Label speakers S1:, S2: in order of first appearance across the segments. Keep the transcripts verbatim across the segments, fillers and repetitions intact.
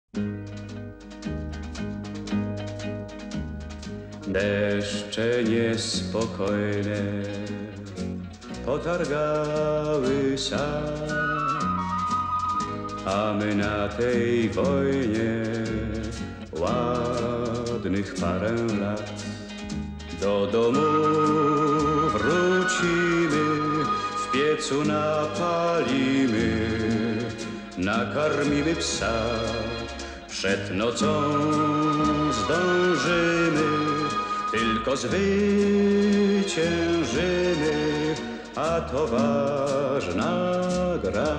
S1: Deszcze niespokojne potargały sad, a my na tej wojnie ładnych parę lat. Do domu wrócimy, w piecu napalimy, nakarmimy psa. Przed nocą zdążymy, tylko zwyciężymy, a to ważna gra.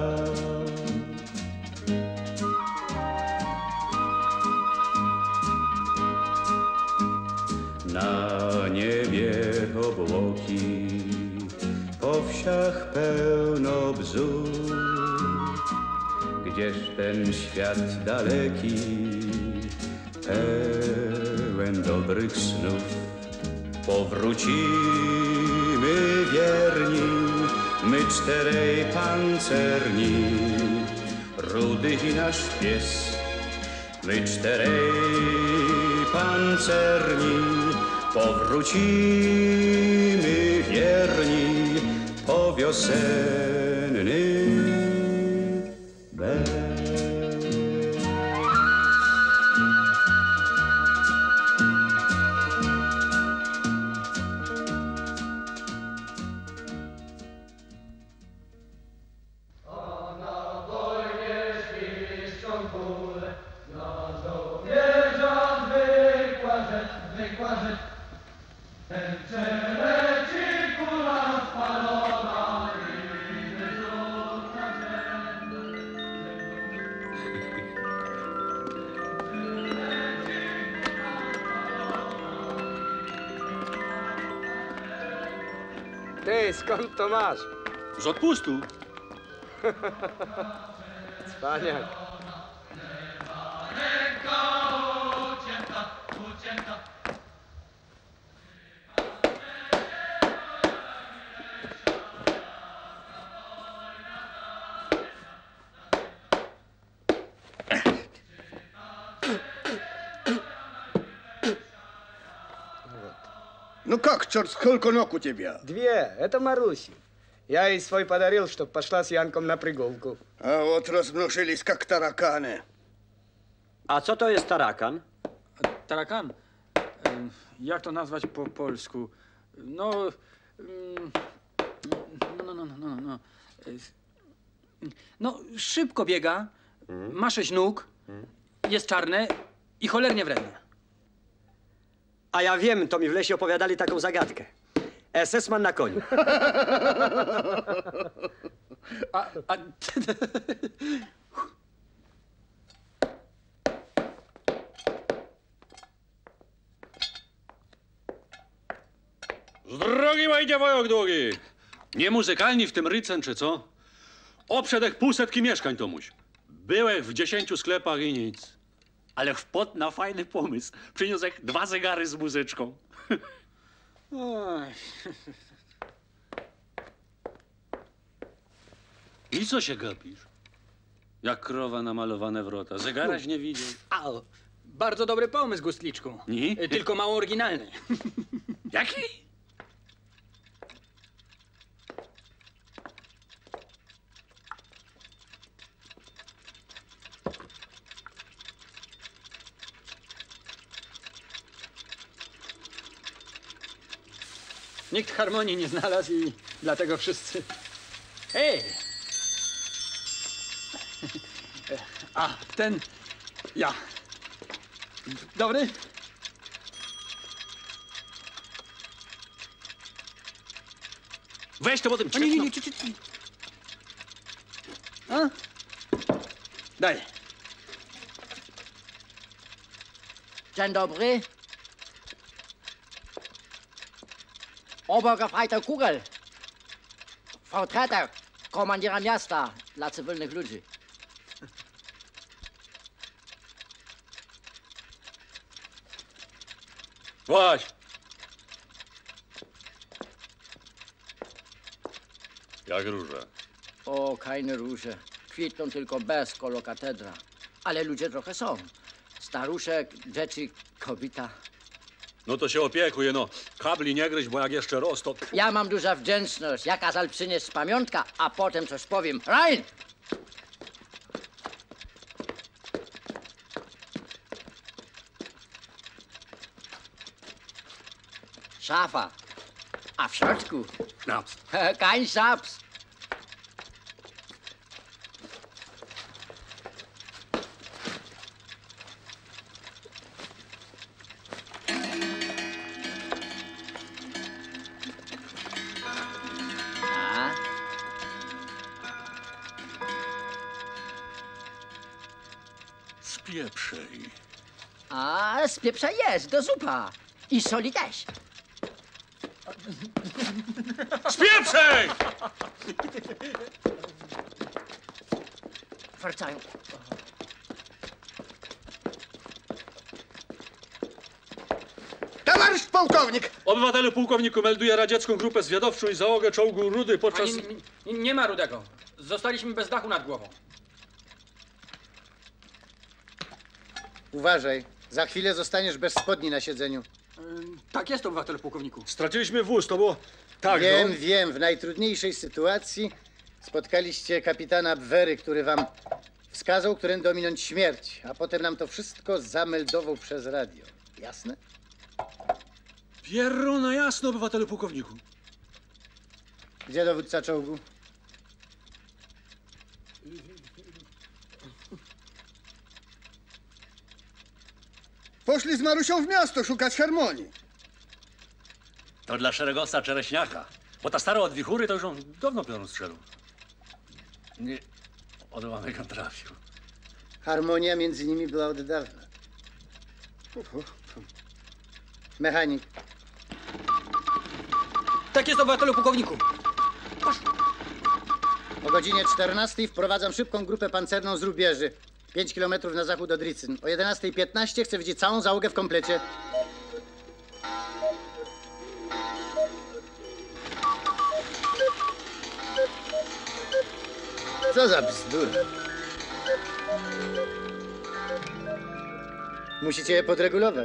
S1: Na niebie obłoki, po wsiach pełno bzów. Gdzież ten świat daleki, pełen dobrych snów. Powrócimy wierni, my czterej pancerni, Rudy i nasz pies. My czterej pancerni, powrócimy wierni po wiosenny bez.
S2: Ty, skąd to masz?
S3: Z odpustu.
S2: Cwaniak.
S4: Ну как, черт, сколько ног у тебя?
S2: Две. Это Маруси. Я ей свой подарил, чтоб пошла с Янком на прогулку.
S4: А вот размножились, как тараканы.
S5: A co to jest tarakan?
S3: Tarakan? Jak to nazwać po polsku? No... No, no, no, no, no. No, szybko biega, ma sześć nóg, jest czarne i cholernie wredne.
S5: A ja wiem, to mi w lesie opowiadali taką zagadkę. es es man na koniu.
S3: A... a...
S6: Z drogi wejdzie wojok długi. Nie muzykalni w tym rycen, czy co? Oprzedech półsetki mieszkań, Tomuś. Byłech w dziesięciu sklepach i nic. Ale wpadł na fajny pomysł. Przyniósł dwa zegary z muzyczką.
S3: Oj.
S6: I co się gapisz? Jak krowa namalowane wrota. Zegaraś nie widział.
S3: A, bardzo dobry pomysł, Gustliczku.
S6: Nie?
S3: Tylko mało oryginalny.
S6: Jaki?
S3: Nikt harmonii nie znalazł i dlatego wszyscy... Ej! A, ten... ja. Dobry?
S6: Weź to potem
S3: A, nie, nie, nie, ci, ci, ci. A? Daj.
S7: Dzień dobry. Obergefreiter Kugel. Vertreter komandiera miasta dla cywilnych ludzi.
S6: Właś! Jak róża.
S7: O, keine róże. Kwitną tylko bez kolokatedra. ale ludzie trochę są. Staruszek, rzeczy, kobieta.
S6: No to się opiekuje, no. Kabli nie gryź, bo jak jeszcze roz, to...
S7: Ja mam duża wdzięczność. Ja kazal przynieść pamiątka, a potem coś powiem. Rein! Szafa. A w środku?
S6: Naps.
S7: Kein Szaps. A?
S6: Spieprzej.
S7: A, z pieprza jest, do zupa. I soli też.
S6: Spieprzej!
S7: Wracają.
S4: Towarzysz pułkownik!
S6: Obywatelu pułkowniku, melduje radziecką grupę zwiadowczą i załogę czołgu Rudy podczas...
S3: Nie, nie, nie ma Rudego. Zostaliśmy bez dachu nad głową.
S8: Uważaj, za chwilę zostaniesz bez spodni na siedzeniu.
S3: Tak jest, obywatelu pułkowniku.
S6: Straciliśmy wóz, to było... Tak,
S8: Wiem,
S6: no.
S8: wiem, w najtrudniejszej sytuacji spotkaliście kapitana Bwery, który wam wskazał, którędy ominąć śmierć, a potem nam to wszystko zameldował przez radio. Jasne?
S6: Pieruna jasno, obywatelu pułkowniku.
S8: Gdzie dowódca czołgu?
S4: Poszli z Marusią w miasto szukać harmonii.
S6: To dla szeregowca Czereśniaka. Bo ta stara od wichury to już on dawno piorun strzelił. Nie, odłamek on trafił.
S8: Harmonia między nimi była od dawna. Mechanik.
S3: Tak jest, obywatelu pułkowniku.
S8: O godzinie czternastej wprowadzam szybką grupę pancerną z Rubieży. pięć kilometrów na zachód od Ricyn. O jedenastej piętnaście chcę widzieć całą załogę w komplecie. Co za bzdura. Musicie je podregulować.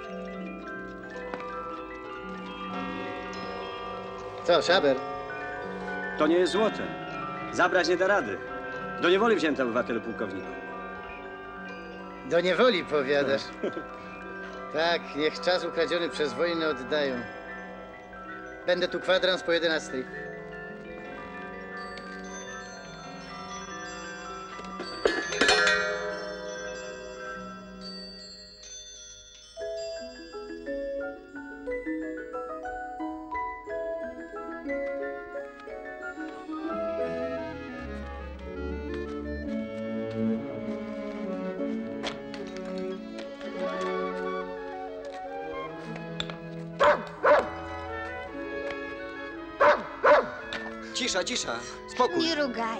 S8: Co, Szaber?
S5: To nie jest złote. Zabrać nie da rady. Do niewoli wzięto, obywatelu pułkowniku.
S8: Do niewoli, powiadasz. Tak, niech czas ukradziony przez wojnę oddają. Będę tu kwadrans po jedenastej.
S5: Cisza, cisza. Spokój.
S9: Nie rugaj.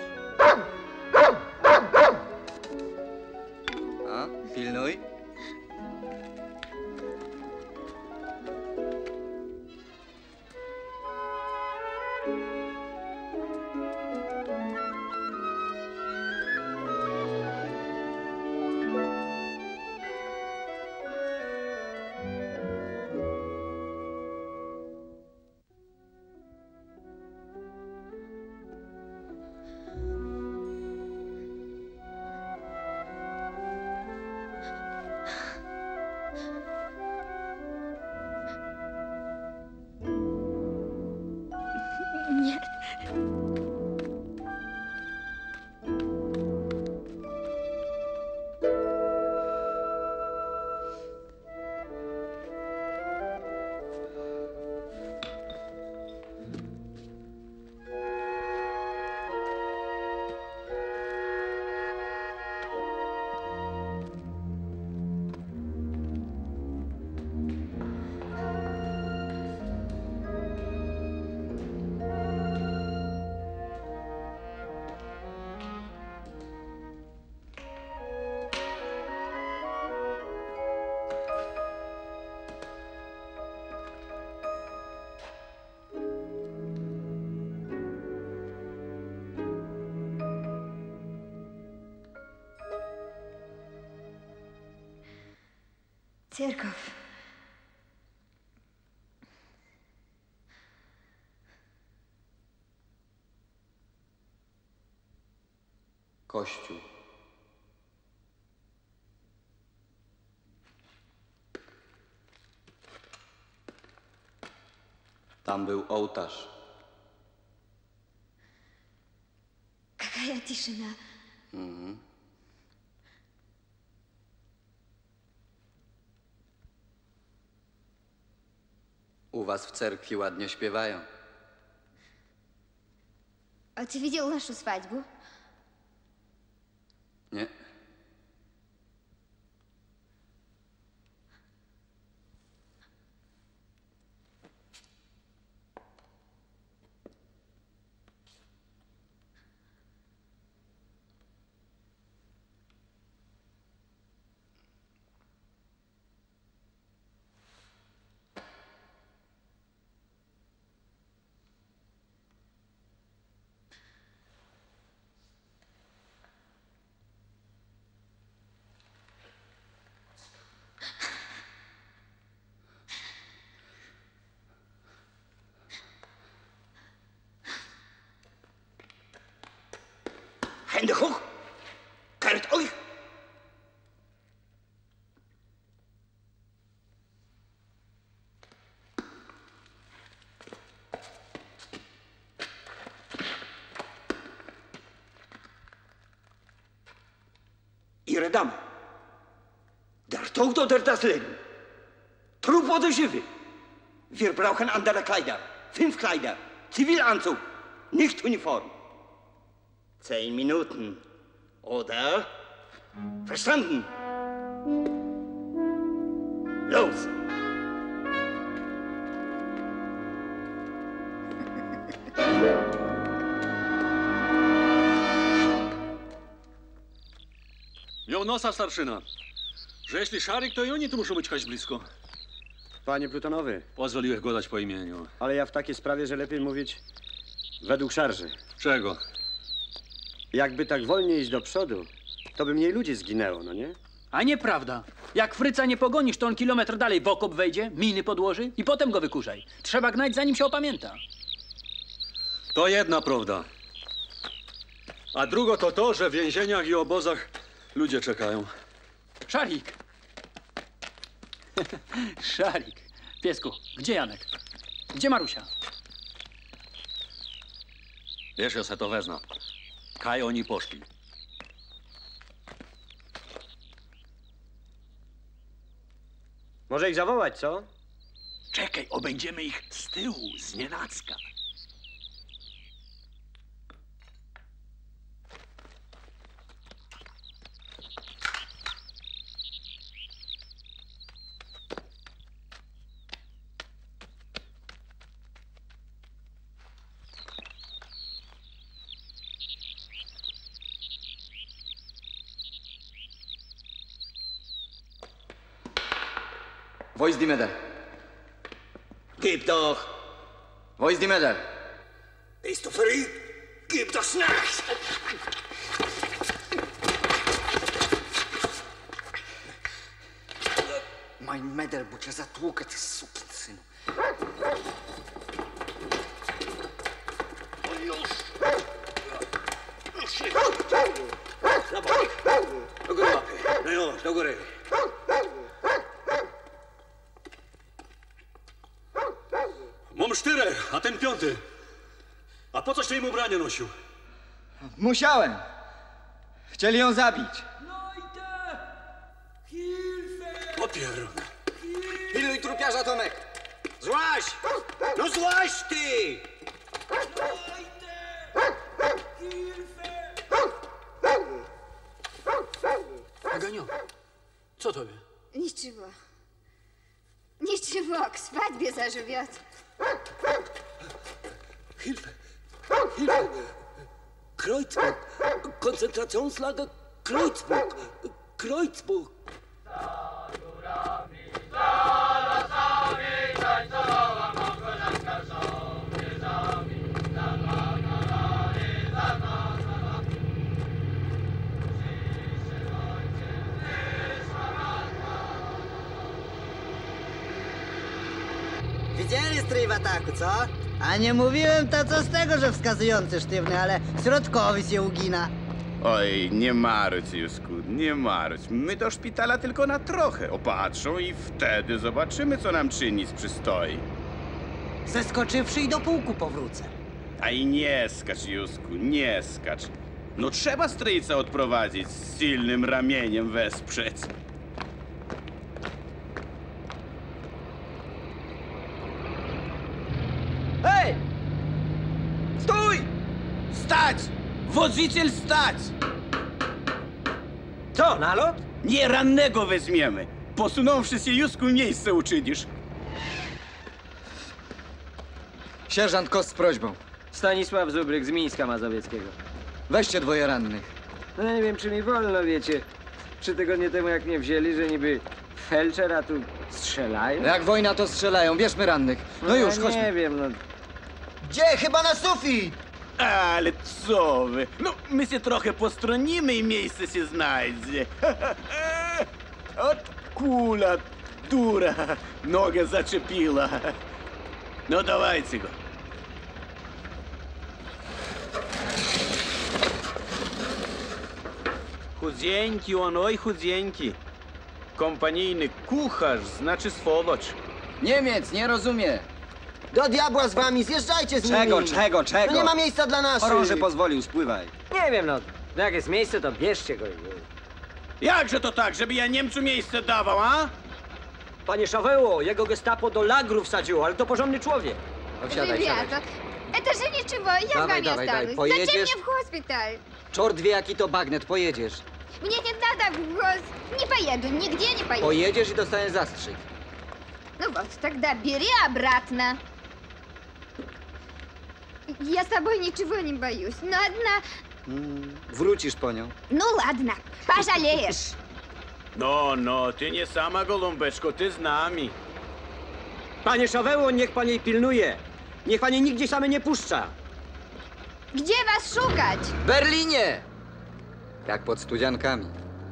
S5: A, pilnuj.
S9: Церковь.
S1: Kościół. Tam był ołtarz.
S9: Какая тишина.
S1: Mhm. U was w cerkwi ładnie śpiewają.
S9: А ты видел нашу свадьбу?
S1: Nie.
S10: Hände hoch! Kehrt euch! Ihre Dame, der Tod oder das Leben, Trupp oder Schiffe, wir brauchen andere Kleider, fünf Kleider, Zivilanzug, nicht Uniform. Zehn Minuten, oder? Verstanden? Los!
S6: Miał nosa starszyna, że jeśli Szarik, to i oni tu muszą być choć blisko.
S5: Panie Plutonowy,
S6: Pozwoliłeś go dać po imieniu.
S5: ale ja w takiej sprawie, że lepiej mówić według szarży.
S6: Czego?
S5: Jakby tak wolniej iść do przodu, to by mniej ludzi zginęło, no nie?
S3: A nieprawda. Jak Fryca nie pogonisz, to on kilometr dalej w okop wejdzie, miny podłoży i potem go wykurzaj. Trzeba gnać, zanim się opamięta.
S6: To jedna prawda. A drugo to to, że w więzieniach i obozach ludzie czekają.
S3: Szarik! Szarik. Piesku, gdzie Janek? Gdzie Marusia?
S6: Wiesz, ja se to wezna. Kaj oni poszli.
S5: Może ich zawołać, co?
S10: Czekaj, obędziemy ich z tyłu, z nienacka.
S1: Wo ist die Medal?
S10: Gib doch!
S1: Wo ist die Medal?
S10: Bist du verrückt? Gib doch schnell!
S1: Mein Medal, bo cię zatłukę, ty sukinsynu.
S10: Na bok! Do góry łapy! No już, do góry!
S6: Mam czterech, a ten piąty. A po coś ty im ubranie nosił?
S2: Musiałem. Chcieli ją zabić.
S6: Popier.
S10: Piluj trupiarza, Tomek! Złaź! No złaź ty!
S3: Aganio, co tobie?
S9: Ничего. Ничего, к свадьбе заживет.
S10: Hilfe! Hilfe! Kreuzburg! Konzentrationslager Kreuzburg! Kreuzburg!
S11: Widzieli strój w ataku, co?
S12: A nie mówiłem, to co z tego, że wskazujący sztywny, ale środkowy się ugina.
S13: Oj, nie marudź, Jusku, nie marudź. My do szpitala tylko na trochę opatrzą i wtedy zobaczymy, co nam czynić przystoi.
S12: Zeskoczywszy i do pułku powrócę.
S13: A i nie skacz, Jusku, nie skacz. No trzeba stryjca odprowadzić, z silnym ramieniem wesprzeć.
S5: Hej! Stój!
S13: Stać! Wodziciel stać!
S5: Co, nalot?
S13: Nie, rannego weźmiemy. Posunąwszy się, Jusku, miejsce uczynisz.
S14: Sierżant Kos z prośbą.
S5: Stanisław Zubryk z Mińska Mazowieckiego.
S14: Weźcie dwoje rannych.
S5: No nie wiem, czy mi wolno, wiecie. Trzy tygodnie temu, jak mnie wzięli, że niby felczer, a tu strzelają.
S14: Jak wojna, to strzelają. Bierzmy rannych. No,
S5: No
S14: już,
S5: ja
S14: chodźmy.
S5: nie wiem, no.
S12: Gdzie? Chyba na sufit!
S13: Ale co wy? No, my się trochę postronimy i miejsce się znajdzie. Ot kula, dura, nogę zaczepiła. No dawajcie go. Chudzieńki on, oj chudzieńki. Kompanijny kucharz, znaczy swolocz.
S14: Niemiec, nie rozumie.
S11: Do diabła z wami, zjeżdżajcie z
S14: Czego,
S11: nimi!
S14: czego, czego?
S11: No nie ma miejsca dla naszych!
S14: Chorąży pozwolił, spływaj.
S5: Nie wiem, no. No jak jest miejsce, to bierzcie go.
S13: Jakże to tak, żeby ja Niemcu miejsce dawał, a?
S5: Panie Szaweło, jego gestapo do lagru wsadziło, ale to porządny człowiek.
S14: No wsiadaj, wsiadaj.
S9: Ребята, это же ничего, я с
S14: Давай,
S9: вами
S14: давай, давай,
S9: останусь.
S14: поедешь?
S9: Зачем мне в госпиталь?
S14: Czort wie, jaki to bagnet, pojedziesz.
S9: Мне не надо в гос... Не поеду, нигде не поеду.
S14: Pojedziesz i dostaniesz zastrzyk.
S9: Ну вот, тогда бери обратно. Я с тобой ничего не боюсь, но одна...
S14: Mm, wrócisz po nią.
S9: Ну ладно, пожалеешь.
S13: No, no, ty nie sama, Golumbeczko, ty z nami.
S5: Panie Szaweło, niech pan jej pilnuje. Niech pan jej nigdzie same nie puszcza.
S9: Gdzie was szukać?
S14: W Berlinie! Jak pod studziankami.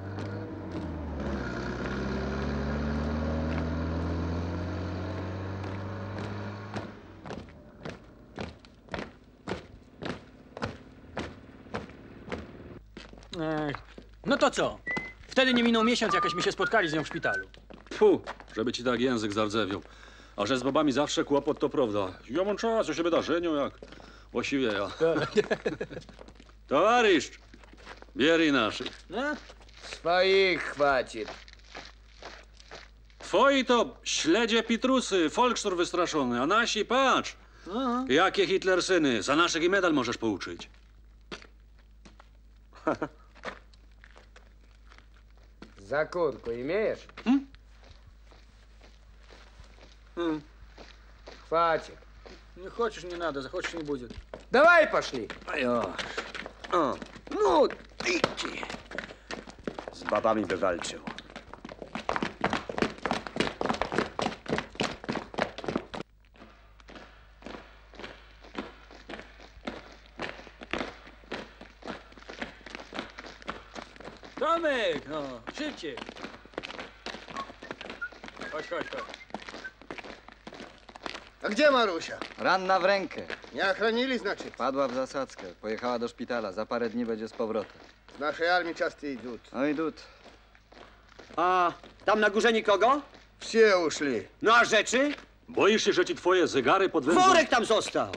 S3: Ech, no to co? Wtedy nie minął miesiąc, jakośmy się spotkali z nią w szpitalu.
S6: Fu, żeby ci tak język zardzewiał. A że z babami zawsze kłopot, to prawda. Ja mam czas, ja się wydarzeniu jak... Właściwie ja. Towarzysz, bierij naszych.
S3: No?
S2: Swoich chwacić.
S6: Twoi to śledzie Pitrusy, Volkstor wystraszony, a nasi, patrz.
S3: Aha.
S6: Jakie Hitler syny, za naszych i medal możesz pouczyć.
S2: Закурку имеешь?
S3: М?
S2: М. Хватит.
S3: Не хочешь, не надо, захочешь, не будет.
S2: Давай пошли.
S5: Ajo. O, no, idźcie.
S13: Z babami wywalczył.
S3: Tomek, no, szybciej. Chodź, chodź, chodź.
S8: A gdzie Marusia?
S14: Ranna w rękę.
S8: Nie ochronili, znaczy?
S14: Padła w zasadzkę. Pojechała do szpitala. Za parę dni będzie z powrotem.
S8: Z naszej armii часто идут.
S14: No i dud.
S5: A tam na górze nikogo?
S8: Все ушли.
S5: No a rzeczy?
S6: Boisz się, że ci twoje zegary podwędzą?
S5: Worek tam został.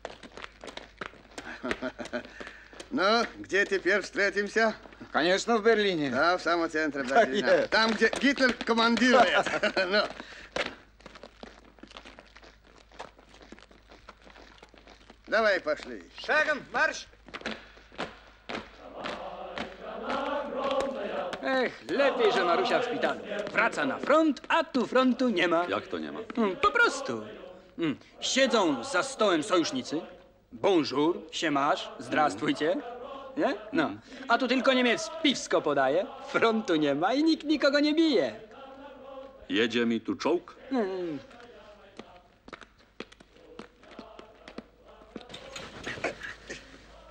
S8: Ну, где теперь встретимся?
S14: Конечно, в Берлине.
S8: Да, в самом центре
S14: Так
S8: Берлина.
S14: есть.
S8: Там, где Гитлер командирует. Ну. Давай, пошли.
S2: Шагом марш!
S3: Ech, lepiej, że Marusia w szpitalu. Wraca na front, a tu frontu nie ma.
S6: Jak to nie ma?
S3: Mm, po prostu. Mm, siedzą za stołem sojusznicy. Bonjour, siemasz, zdrastwujcie. Nie? No. A tu tylko Niemiec piwsko podaje, frontu nie ma i nikt nikogo nie bije.
S6: Jedzie mi tu czołg?
S3: Mm.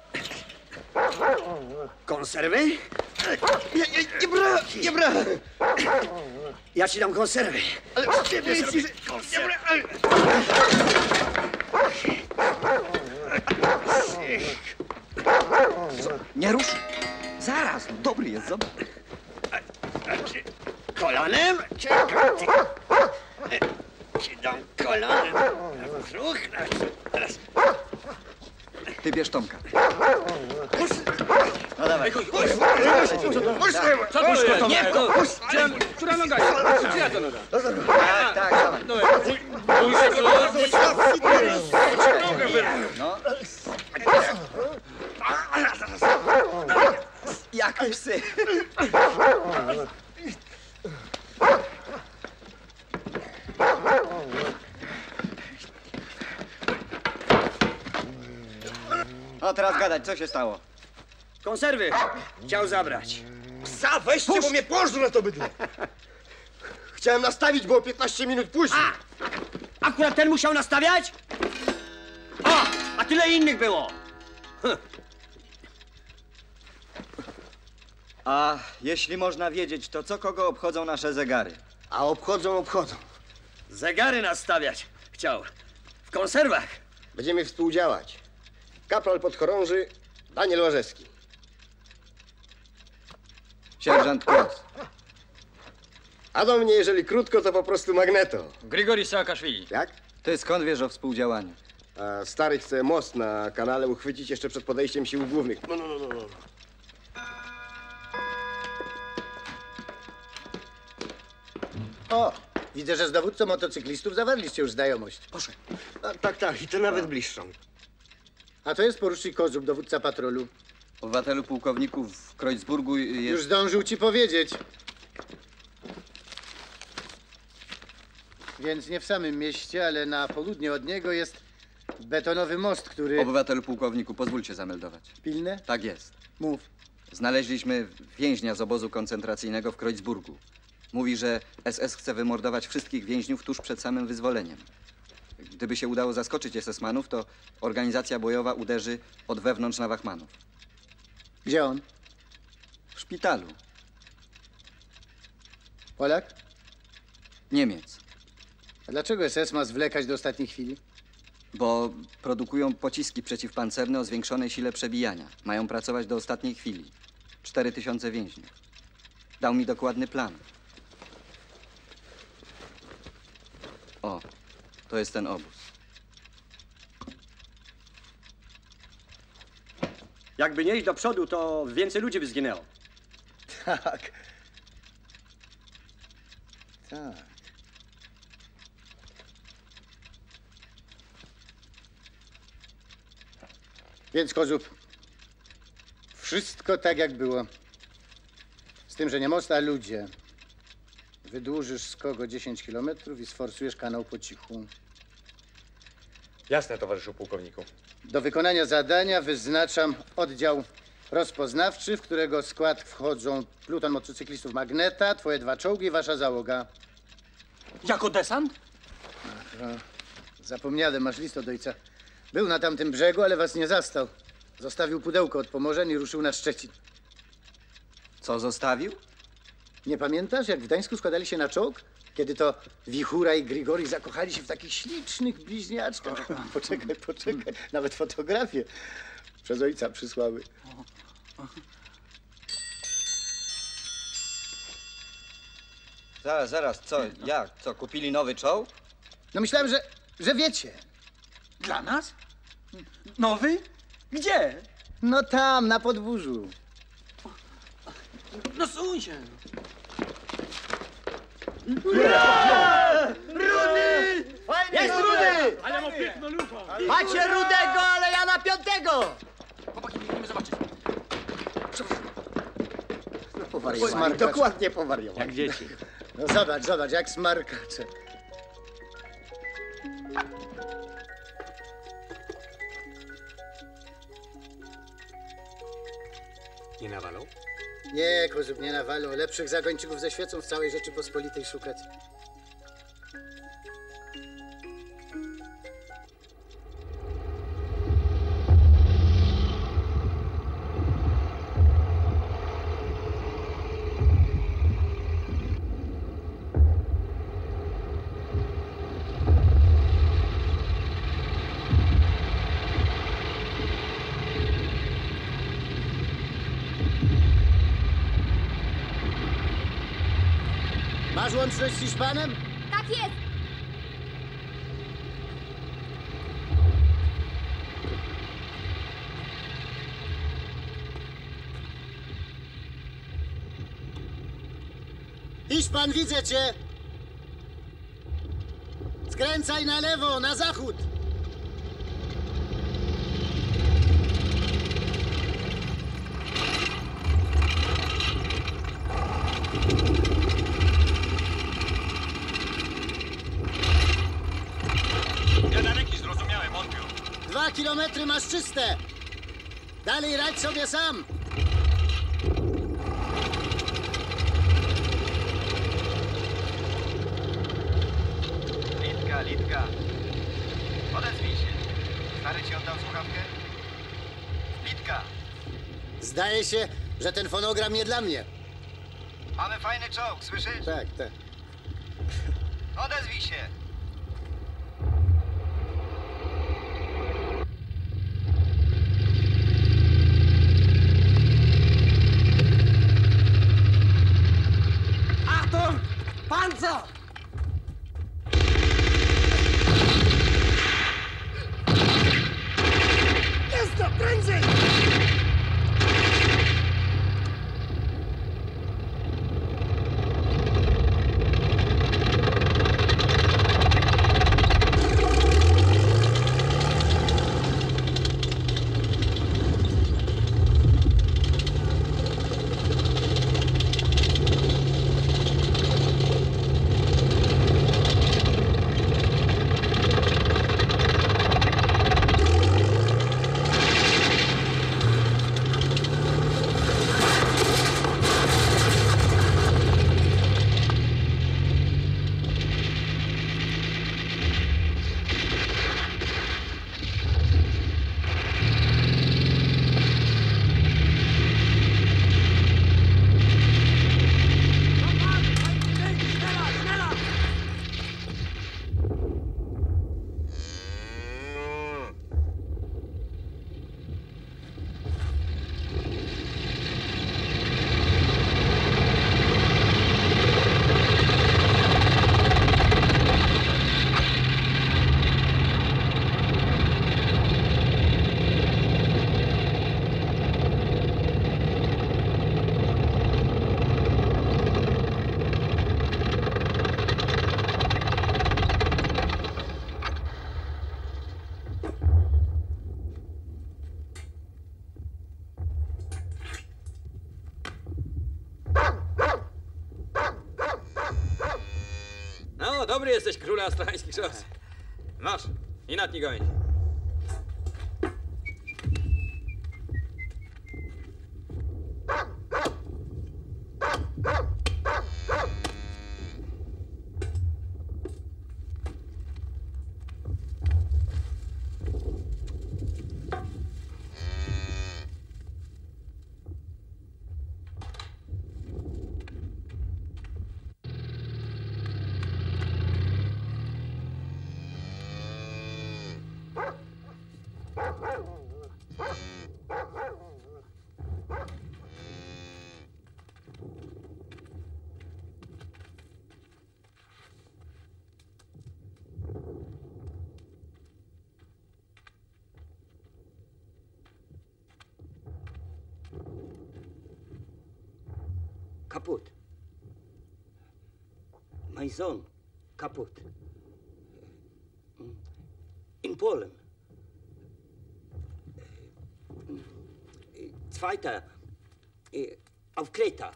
S5: Konserwy? Nie, nie, nie bra, nie bra.
S15: Ja ci dam konserwy.
S4: Ale ty myślisz, że... Konserwy.
S14: Nie rusz! Zaraz, no, dobry jest, zobacz.
S15: Kolanem? Czekaj. Ci dam kolanem. Ruch. Teraz.
S14: Ty bierz Tomka.
S15: No dawaj.
S3: Co to jest? Nie, która, która noga jest? Która to noga?
S14: Tak, tak, dawaj. No. Jak psy. No teraz gadać, co się stało?
S15: Konserwy chciał zabrać.
S11: Psa, weźcie, bo mnie pożrą na to bydle. Chciałem nastawić, było piętnaście minut później.
S15: A, akurat ten musiał nastawiać? O, a tyle innych było. Hm.
S14: A jeśli można wiedzieć, to co kogo obchodzą nasze zegary?
S11: A obchodzą, obchodzą.
S15: Zegary nastawiać chciał. W konserwach.
S11: Będziemy współdziałać. Kapral podchorąży Daniel Łażewski.
S14: Sierżant Kos.
S11: A do mnie, jeżeli krótko, to po prostu Magneto.
S3: Grigori Saakaszwili.
S11: Jak?
S14: Ty skąd wiesz o współdziałaniu?
S11: A stary chce most na kanale uchwycić jeszcze przed podejściem sił głównych. No, no, no, no.
S8: O, widzę, że z dowódcą motocyklistów zawarliście już znajomość.
S11: Proszę. A, tak, tak, i to nawet bliższą.
S8: A to jest porucznik Kozub, dowódca patrolu.
S14: Obywatelu pułkowniku w Kreuzburgu jest...
S8: Już zdążył ci powiedzieć. Więc nie w samym mieście, ale na południe od niego jest betonowy most, który...
S14: Obywatelu pułkowniku, pozwólcie zameldować.
S8: Pilne?
S14: Tak jest.
S8: Mów.
S14: Znaleźliśmy więźnia z obozu koncentracyjnego w Kreuzburgu. Mówi, że S S chce wymordować wszystkich więźniów tuż przed samym wyzwoleniem. Gdyby się udało zaskoczyć S S-manów, to organizacja bojowa uderzy od wewnątrz na wachmanów.
S8: Gdzie on?
S14: W szpitalu.
S8: Polak?
S14: Niemiec.
S8: A dlaczego S S ma zwlekać do ostatniej chwili?
S14: Bo produkują pociski przeciwpancerne o zwiększonej sile przebijania. Mają pracować do ostatniej chwili. Cztery tysiące więźniów. Dał mi dokładny plan. O, to jest ten obóz.
S15: Jakby nie iść do przodu, to więcej ludzi by zginęło.
S8: Tak. Tak. Więc, Kozub, wszystko tak, jak było. Z tym, że nie most, a ludzie. Wydłużysz skok o dziesięć kilometrów i sforsujesz kanał po cichu.
S16: Jasne, towarzyszu pułkowniku.
S8: Do wykonania zadania wyznaczam oddział rozpoznawczy, w którego skład wchodzą pluton motocyklistów Magneta, twoje dwa czołgi i wasza załoga.
S3: Jako desant?
S8: Aha. Zapomniałem, masz list od ojca. Był na tamtym brzegu, ale was nie zastał. Zostawił pudełko od Pomorzan i ruszył na Szczecin.
S14: Co zostawił?
S8: Nie pamiętasz, jak w Gdańsku składali się na czołg? Kiedy to Wichura i Grigori zakochali się w takich ślicznych bliźniaczkach. Poczekaj, poczekaj. Nawet fotografie przez ojca przysłały.
S14: Zaraz, zaraz, co? Jak? Co, kupili nowy czołg?
S8: No myślałem, że, że wiecie.
S3: Dla nas? Nowy? Gdzie?
S8: No tam, na podwórzu.
S3: No suń się.
S15: Rudy!
S11: Fajnie,
S15: Jest Rudy!
S3: Ale ma piękno lufa.
S15: Macie Rudego, ale ja na piątego!
S3: Chłopaki, musimy zobaczyć.
S8: No, powariowali.
S11: Dokładnie powariowali.
S3: Jak dzieci.
S8: No zobacz, zobacz, jak smarkacze.
S16: Nie nawalą?
S8: Nie, Kozub, nie nawalą. Lepszych zagończyków ze świecą w całej Rzeczypospolitej szukać. Masz łączność z Hiszpanem?
S9: Tak jest.
S8: Hiszpan, widzę cię! Skręcaj na lewo, na zachód!
S10: Jadaleki, zrozumiałem, odbiór.
S8: Dwa kilometry masz czyste! Dalej radź sobie sam!
S17: Litka, Litka. Odezwij się. Stary ci oddał słuchawkę? Litka.
S8: Zdaje się, że ten fonogram nie dla mnie.
S17: Mamy fajny czołg, słyszysz?
S8: Tak, tak.
S17: Odezwij się.
S15: Achtung! Panzer!
S11: Jest to, prędzej!
S18: No, dobry jesteś, króla australijskich szos. Masz, i natnij goń.
S15: Kaputt. Mein Sohn, kaputt. In Polen. Zweiter, auf Kreta.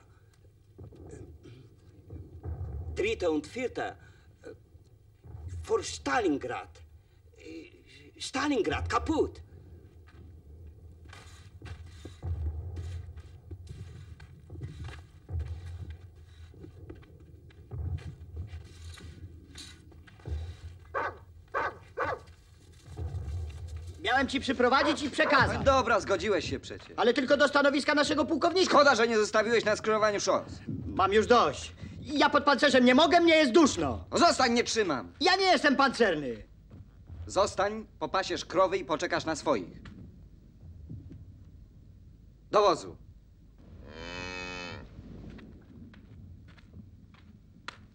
S15: Dritter und vierter, vor Stalingrad. Stalingrad, kaputt.
S12: Miałem ci przyprowadzić i przekazać.
S14: Dobra, zgodziłeś się przecież.
S12: Ale tylko do stanowiska naszego pułkownika.
S14: Szkoda, że nie zostawiłeś na skrzyżowaniu szos.
S12: Mam już dość. Ja pod pancerzem nie mogę, mnie jest duszno.
S14: No zostań, nie trzymam.
S12: Ja nie jestem pancerny.
S14: Zostań, popasiesz krowy i poczekasz na swoich. Do wozu.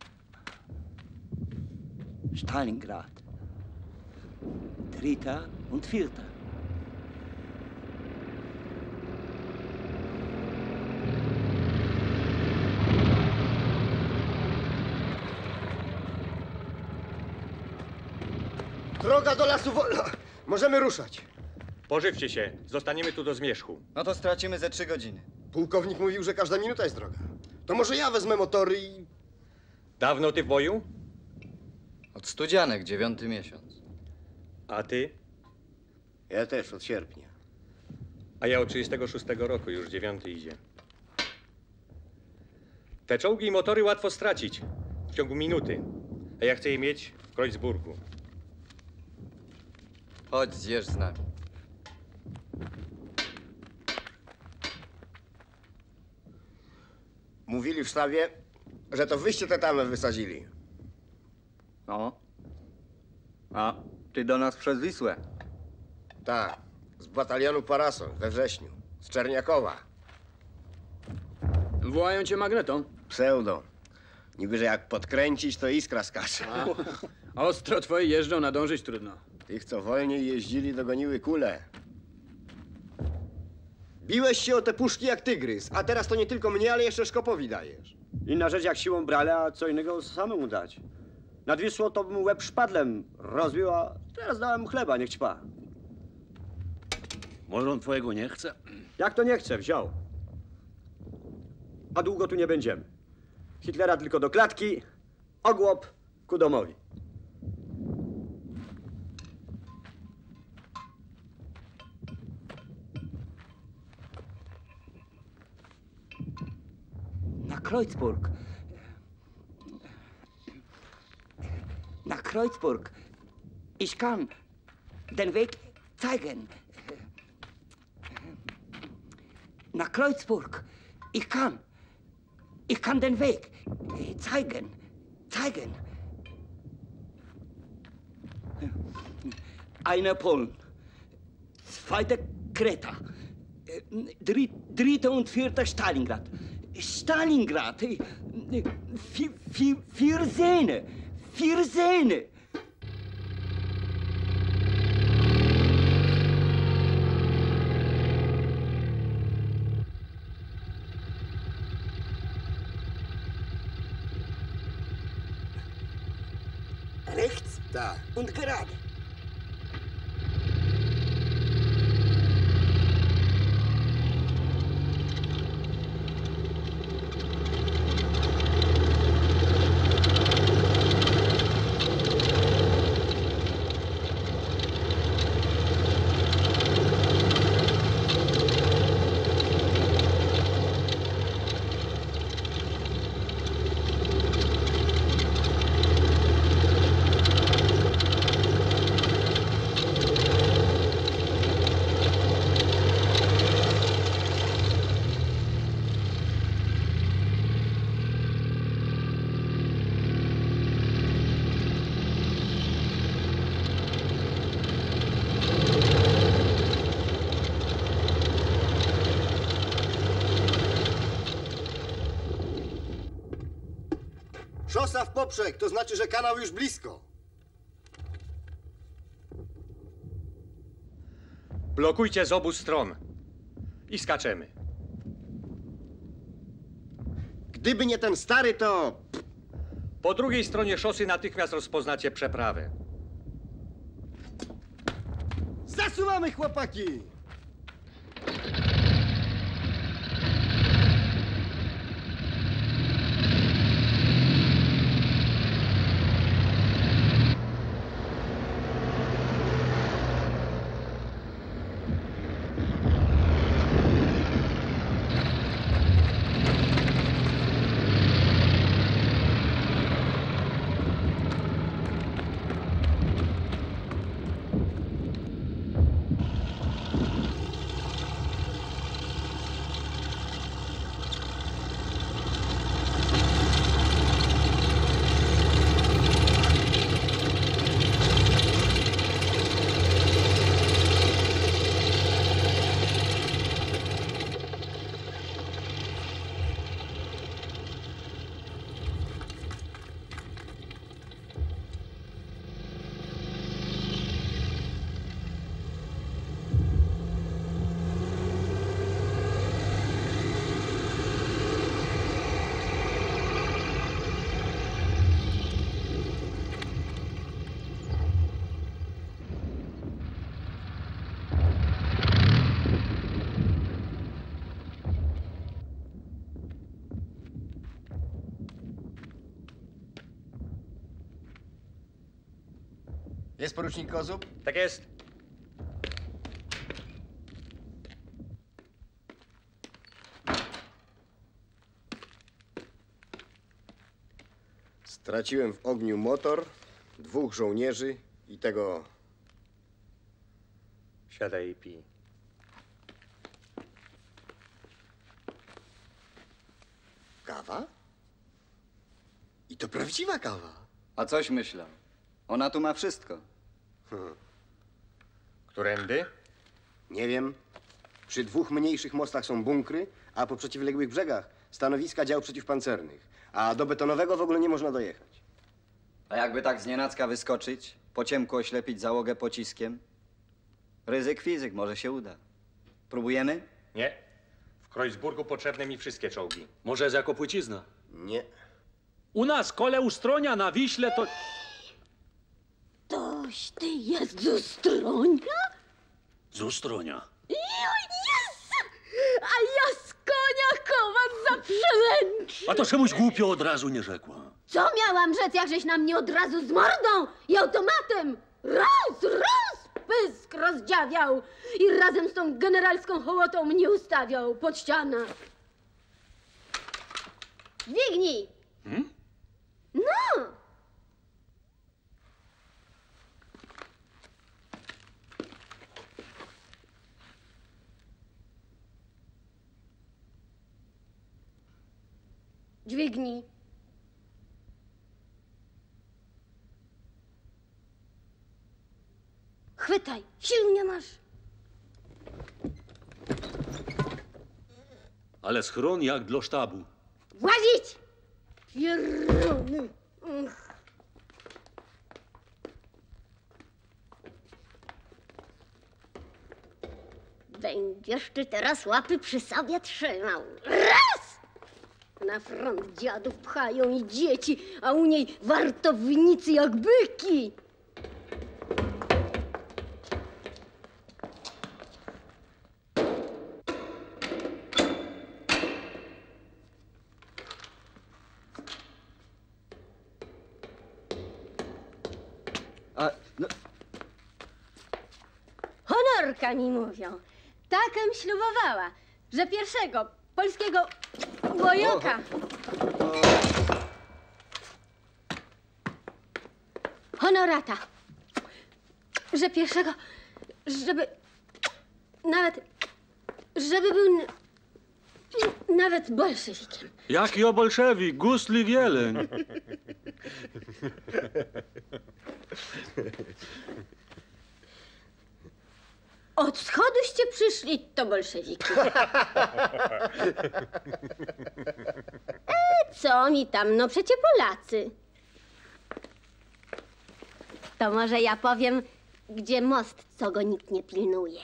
S19: Stalingrad. Dritter und vierter.
S11: Droga do lasu wolna. Możemy ruszać.
S16: Pożywcie się. Zostaniemy tu do zmierzchu.
S14: No to stracimy ze trzy godziny.
S11: Pułkownik mówił, że każda minuta jest droga. To może ja wezmę motory i...
S16: Dawno ty w boju?
S14: Od studzianek, dziewiąty miesiąc.
S16: A ty?
S11: Ja też, od sierpnia.
S16: A ja od trzydziestego szóstego roku, już dziewiąty idzie. Te czołgi i motory łatwo stracić. W ciągu minuty. A ja chcę je mieć w Kreuzburgu.
S14: Chodź, zjesz z nami.
S11: Mówili w sztabie, że to wyście te tamę wysadzili.
S14: No. A ty do nas przez Wisłę.
S11: Tak, z batalionu Parasol we wrześniu, z Czerniakowa.
S3: Wołają cię magnetą.
S11: Pseudo. Niby, że jak podkręcić, to iskra skacze.
S3: A ostro twoje jeżdżą, nadążyć trudno.
S11: Tych, co wolniej jeździli, dogoniły kule. Biłeś się o te puszki jak tygrys, a teraz to nie tylko mnie, ale jeszcze Szkopowi dajesz.
S15: Inna rzecz jak siłą brali, a co innego samemu dać. Nad Wisłą to bym łeb szpadlem rozbił, a teraz dałem mu chleba, niech ćpa.
S6: Może on twojego nie chce?
S15: Jak to nie chce, wziął. A długo tu nie będziemy. Hitlera tylko do klatki, ogłop ku domowi.
S19: Na Kreuzburg. Na Kreuzburg. Ich kann den Weg zeigen. Na Kreuzburg. Ich kann. Ich kann den Weg zeigen. Zeigen. Einer Polen. Zweiter Kreta. Dritt, dritter und vierter Stalingrad. Stalingrad. Vier, vier, vier Zähne. Vier Zähne. Rechts
S11: da.
S19: Und gerade.
S11: Szosa w poprzek, to znaczy, że kanał już blisko.
S16: Blokujcie z obu stron. I skaczemy.
S11: Gdyby nie ten stary, to...
S16: Po drugiej stronie szosy natychmiast rozpoznacie przeprawę.
S11: Zasuwamy, chłopaki!
S17: Jest porucznik Kozub?
S16: Tak jest.
S11: Straciłem w ogniu motor, dwóch żołnierzy i tego...
S16: Siadaj i pij.
S11: Kawa? I to prawdziwa kawa.
S14: A coś myślał. Ona tu ma wszystko.
S11: Hmm.
S16: Którędy?
S11: Nie wiem. Przy dwóch mniejszych mostach są bunkry, a po przeciwległych brzegach stanowiska dział przeciwpancernych. A do betonowego w ogóle nie można dojechać.
S14: A jakby tak znienacka wyskoczyć, po ciemku oślepić załogę pociskiem? Ryzyk fizyk, może się uda. Próbujemy?
S16: Nie. W Kreuzburgu potrzebne mi wszystkie czołgi.
S6: Może jest jako płycizna?
S11: Nie.
S6: U nas kole Ustronia na Wiśle to...
S20: Toś ty jest z Ustronia?
S6: Z Ustronia.
S20: Joj, jest! A ja z konia kowas za przemęczy.
S6: A to czemuś głupio od razu nie rzekła.
S20: Co miałam rzec, jakżeś na mnie od razu z mordą i automatem? Raz, raz! Pysk rozdziawiał i razem z tą generalską hołotą mnie ustawiał pod ścianę. Dźwignij!
S6: Hmm?
S20: No! Dźwignij. Chwytaj, sił nie masz.
S6: Ale schron jak dla sztabu.
S20: Włazić! Pieruny. Ach. Będziesz ty teraz łapy przy sobie trzymał. Raz! Na front dziadów pchają i dzieci, a u niej wartownicy jak byki.
S14: A, no...
S20: Honorka mi mówią. Takem ślubowała, że pierwszego polskiego bojoka. Honorata. Że pierwszego, żeby nawet, żeby był nawet bolszewikiem.
S6: Jaki o bolszewik, gusli wieleń.
S20: Od wschoduście przyszli, to bolszewiki. E, co mi tam, no przecie Polacy. To może ja powiem, gdzie most, co go nikt nie pilnuje.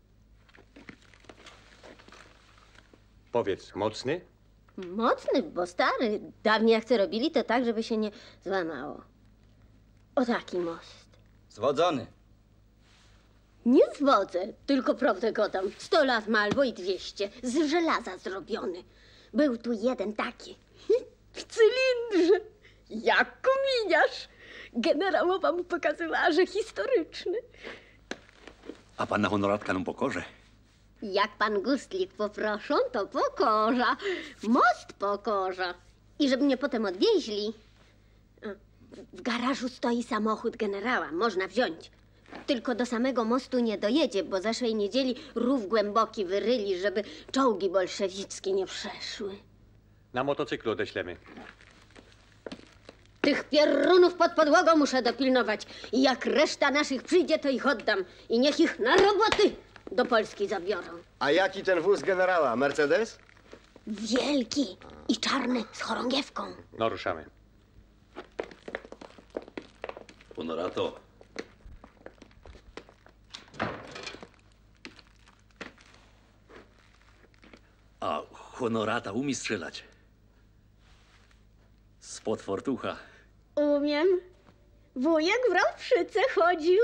S16: Powiedz, mocny?
S20: Mocny, bo stary. Dawniej jak co robili, to tak, żeby się nie złamało. O taki most.
S14: Zwodzony.
S20: Nie zwodzę, tylko prawdę gadam. Sto lat ma albo i dwieście. Z żelaza zrobiony. Był tu jeden taki. W cylindrze. Jak kominiarz. Generałowa mu pokazywała, że historyczny.
S6: A panna honoratka nam pokorze.
S20: Jak pan Gustlik poproszą, to pokorza. Most pokorza. I żeby mnie potem odwieźli. W garażu stoi samochód generała. Można wziąć. Tylko do samego mostu nie dojedzie, bo zeszłej niedzieli rów głęboki wyryli, żeby czołgi bolszewickie nie przeszły.
S16: Na motocyklu odeślemy.
S20: Tych pierunów pod podłogą muszę dopilnować. I jak reszta naszych przyjdzie, to ich oddam. I niech ich na roboty do Polski zabiorą.
S11: A jaki ten wóz generała? Mercedes?
S20: Wielki i czarny z chorągiewką.
S16: No, ruszamy.
S6: Honorato. A honorata umie strzelać. Spod fortucha.
S20: Umiem. Wujek w Rowszyce chodził.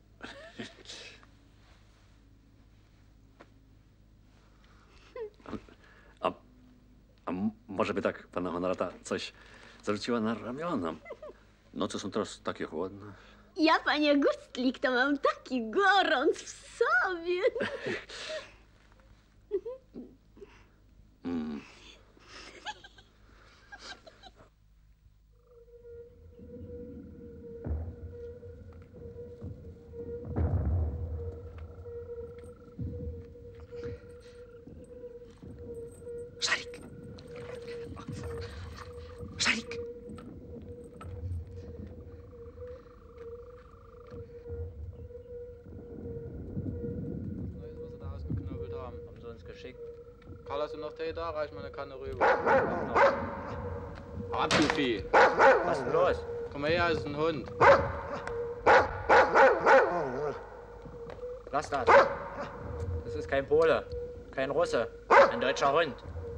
S6: A, a może by tak pana honorata coś zarzuciła na ramiona? Noce są teraz takie chłodne.
S20: Ja, panie Gustlik, to mam taki gorąc w sobie.
S6: Mm.
S1: Szarik! Szarik!
S21: Ausgeknobelt haben. Haben sie uns geschickt. Karl, hast du noch Tee da? Reich mal eine Kanne rüber. Hau ab, du Vieh. Was ist denn los? Komm mal her, ist ein Hund.
S22: Lass das. Das ist kein Pole, kein Russe, ein deutscher Hund.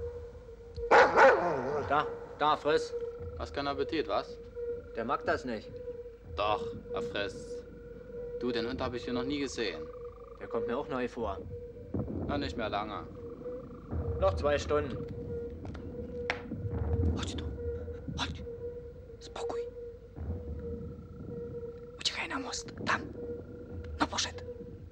S22: Da, da, friss.
S21: Hast keinen Appetit, was?
S22: Der mag das nicht.
S21: Doch, er frisst. Du, den Hund habe ich hier noch nie gesehen.
S22: Der kommt mir auch neu vor.
S21: Na, nicht mehr lange.
S22: Noch zwei Stunden.
S1: Chodź tu. Chodź. Spokój. Uciekaj na most. Tam. No poszedł.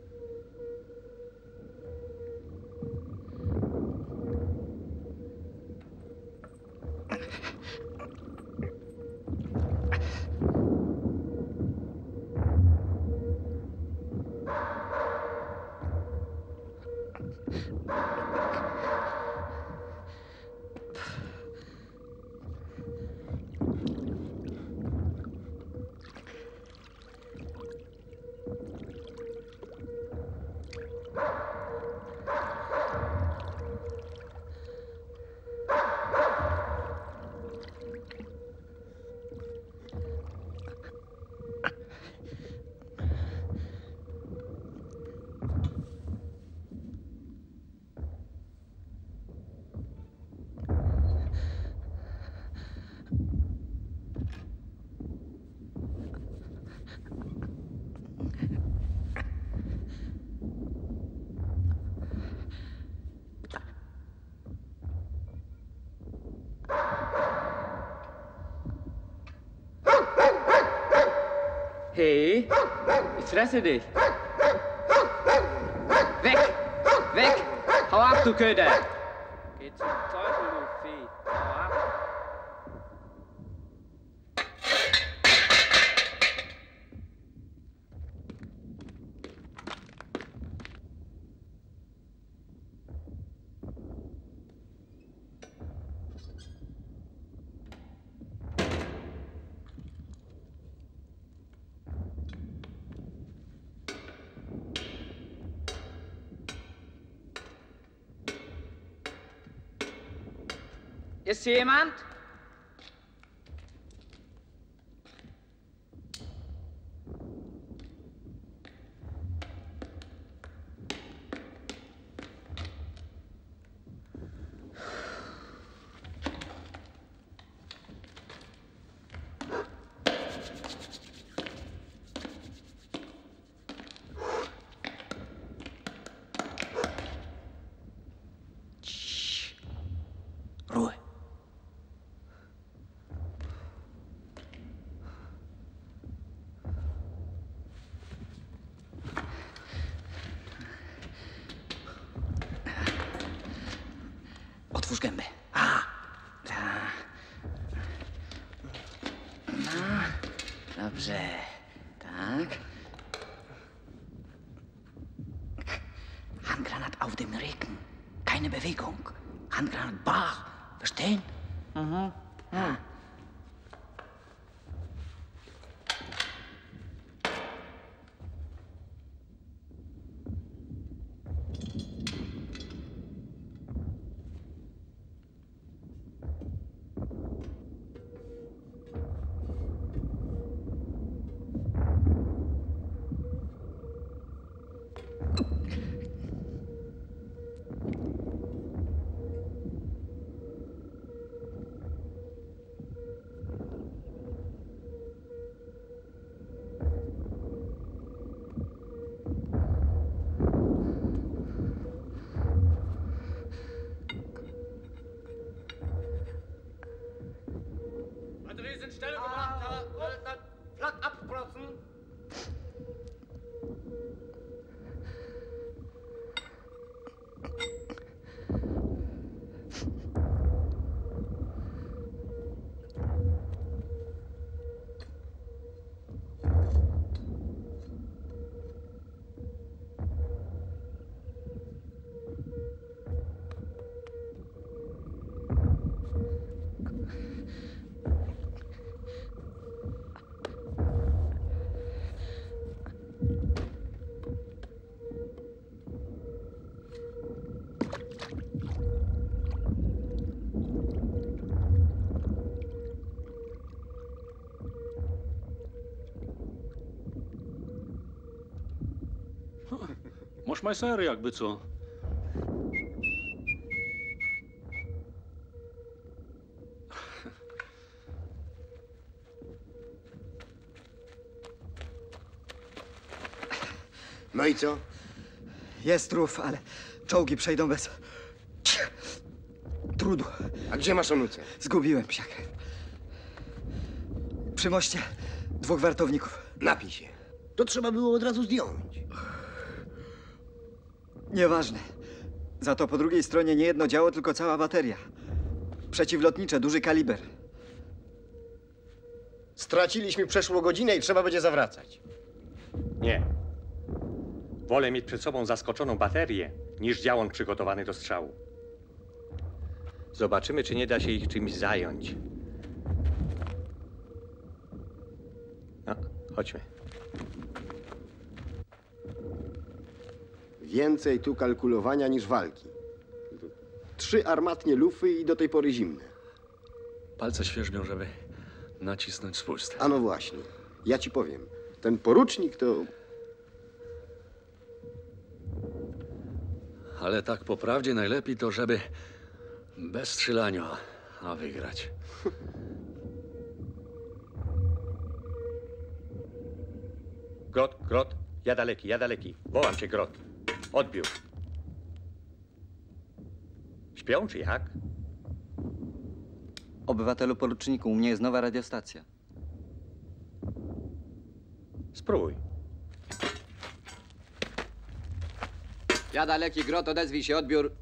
S5: Hey, ich fresse dich. Weg! Weg! Hau ab, du Köder! Geh zum Teufel, du Vieh. Hau ab. Ist hier jemand?
S1: Ruhe. Otwórz gębę. A, ta. No, dobrze. Tak. Handgranat auf dem Rücken. Keine Bewegung. Handgranat bar. Verstehen? Mhm. Ja.
S21: Stellung gebracht, Herr. Flak absprotzen.
S6: Masz majsery, jakby co.
S11: No i co?
S14: Jest rów, ale czołgi przejdą bez trudu.
S11: A gdzie masz amunicję?
S14: Zgubiłem psiak. Przy moście dwóch wartowników.
S11: Napij się. To trzeba było od razu zdjąć.
S14: Nieważne. Za to po drugiej stronie nie jedno działo, tylko cała bateria. Przeciwlotnicze, duży kaliber.
S11: Straciliśmy przeszło godzinę i trzeba będzie zawracać.
S16: Nie. Wolę mieć przed sobą zaskoczoną baterię, niż działon przygotowany do strzału. Zobaczymy, czy nie da się ich czymś zająć. No, chodźmy.
S11: Więcej tu kalkulowania niż walki. Trzy armatnie lufy i do tej pory zimne.
S10: Palce świerzbią, żeby nacisnąć spust.
S11: A no właśnie. Ja ci powiem. Ten porucznik to...
S10: Ale tak po prawdzie najlepiej to, żeby bez strzelania, a wygrać.
S16: Grot, Grot, ja daleki, ja daleki. Wołam cię, Grot. Odbiór. Śpią, czy jak?
S14: Obywatelu poruczniku, u mnie jest nowa radiostacja.
S16: Spróbuj.
S14: Ja daleki, Grot, odezwij się, odbiór.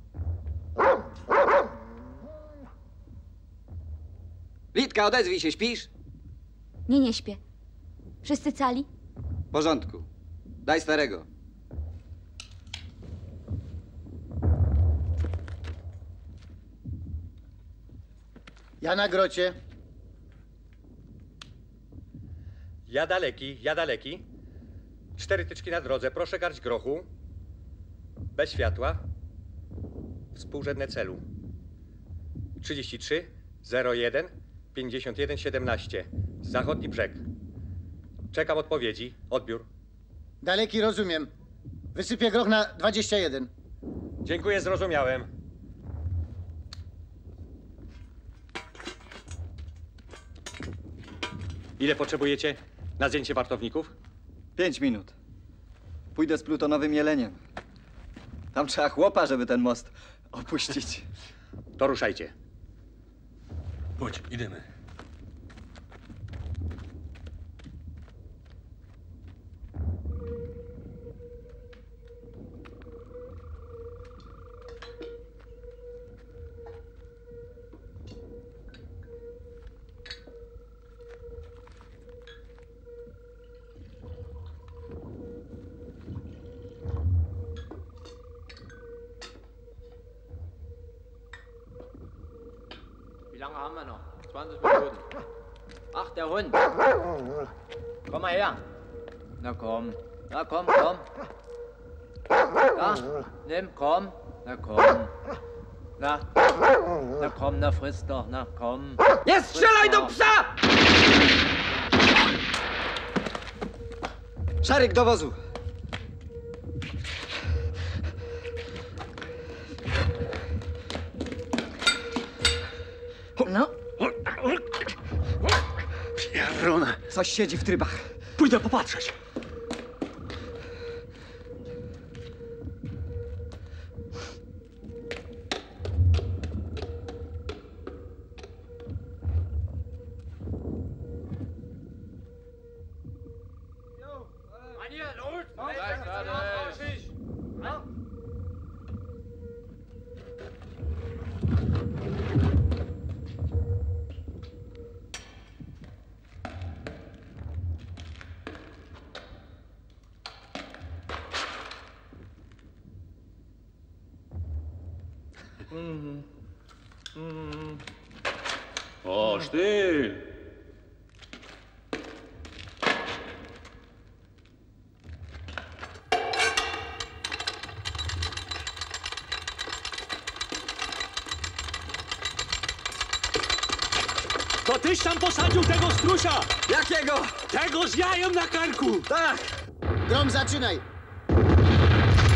S14: Litka, odezwij się, śpisz?
S7: Nie, nie śpię. Wszyscy cali?
S14: W porządku. Daj starego.
S8: Ja na grocie.
S16: Ja daleki, ja daleki. Cztery tyczki na drodze, proszę garść grochu. Bez światła. Współrzędne celu. trzydzieści trzy, zero jeden, pięćdziesiąt jeden, siedemnaście. Zachodni brzeg. Czekam odpowiedzi. Odbiór.
S8: Daleki, rozumiem. Wysypię groch na dwadzieścia jeden.
S16: Dziękuję, zrozumiałem. Ile potrzebujecie na zdjęcie wartowników?
S14: Pięć minut. Pójdę z plutonowym jeleniem. Tam trzeba chłopa, żeby ten most opuścić.
S16: To ruszajcie.
S10: Chodź, idziemy.
S22: Wie lange haben wir noch? zwanzig Minuten. Ach, der Hund. Komm mal her. Na komm. Na komm, komm. Na, nimm, komm. Na komm. Na. Na komm, na friss doch. Na komm.
S5: Nie strzelaj do psa!
S14: Szaryk do wozu.
S12: No.
S6: Pieruna.
S14: Coś siedzi w trybach.
S6: Pójdę popatrzeć. O, ty! To tyś tam posadził tego strusia!
S5: Jakiego?
S6: Tego z jajem na karku!
S8: Tak! Grom, zaczynaj!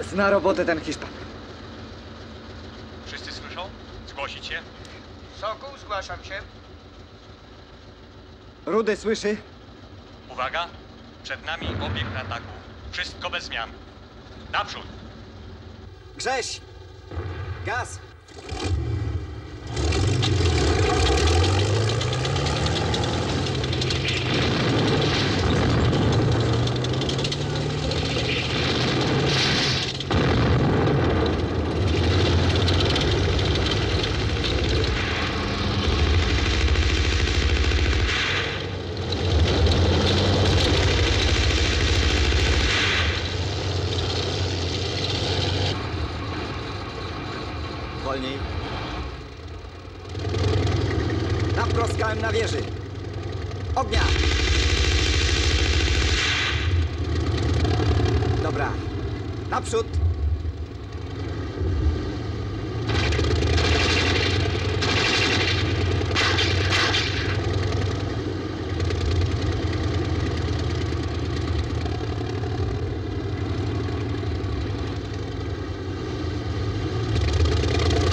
S14: Zna robotę ten Hiszpan.
S16: Wszyscy słyszą? Zgłosić się?
S5: Sokół, zgłaszam się.
S14: Rudy słyszy?
S16: Uwaga! Przed nami obiekt ataku. Wszystko bez zmian. Naprzód!
S14: Grześ! Gaz! Wolniej. Naproskałem na wieży. Ognia! Dobra. Naprzód!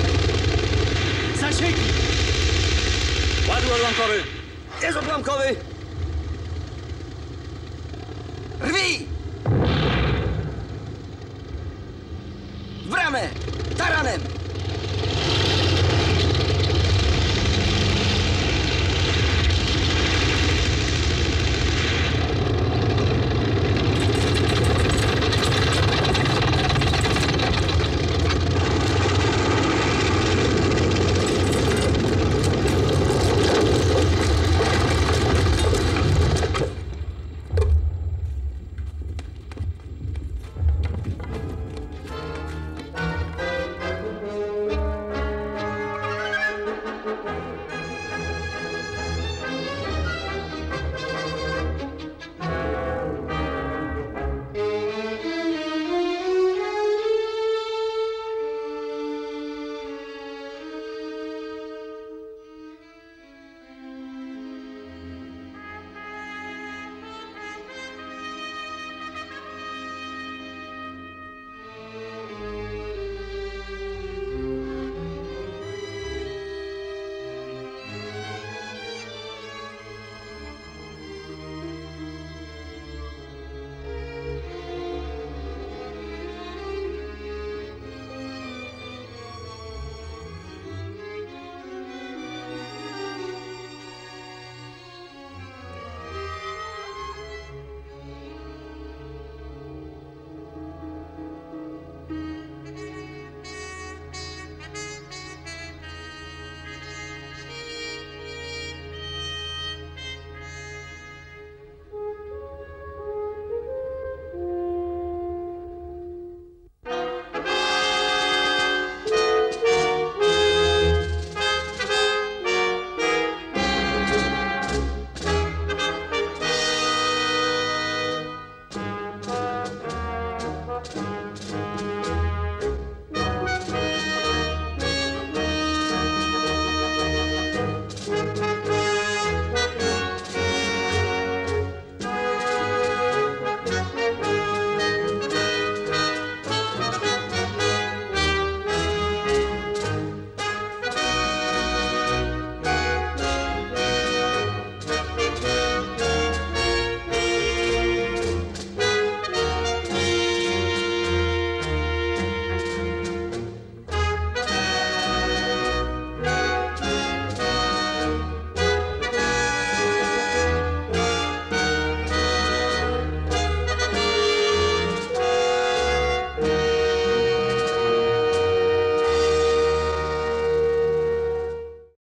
S6: Zasieki! Ładuj odłamkowy!
S19: Jest odłamkowy!